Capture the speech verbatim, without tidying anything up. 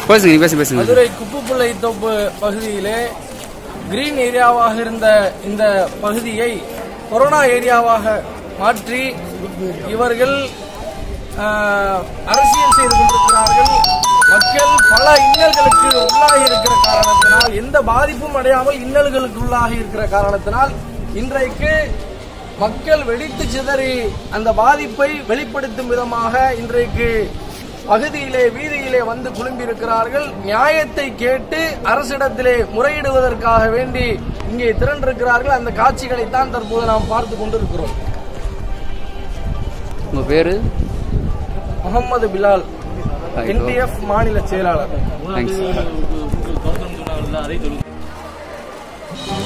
மதுரை குப்புப்புள்ளை தோப்பு பகுதியிலே கிரீன் ஏரியாவாக இருந்த இந்த பகுதியை கொரோனா ஏரியாவாக மாற்றி இவர்கள் அரசியல் செய்து கொண்டிருக்கிறார்கள். மக்கள் பல இன்னல்களுக்கு உள்ளாகி இருக்கிற காரணத்தினால், எந்த பாதிப்பும் அடையாமல் இன்னல்களுக்கு உள்ளாகி இருக்கிற காரணத்தினால் இன்றைக்கு மக்கள் வெடித்து சிதறி அந்த பாதிப்பை வெளிப்படுத்தும் விதமாக இன்றைக்கு பகுதியிலே வீதியிலே வந்து குழும்பியிருக்கிறார்கள். நியாயத்தை கேட்டு அரசிடத்திலே முறையிடுவதற்காக வேண்டி இங்கே திரண்டிருக்கிறார்கள். அந்த காட்சிகளைத்தான் தற்போது நாம் பார்த்து கொண்டிருக்கிறோம். உங்க பேரு? முகமது பிலால், என்டிஎஃப் மாநில செயலாளர்.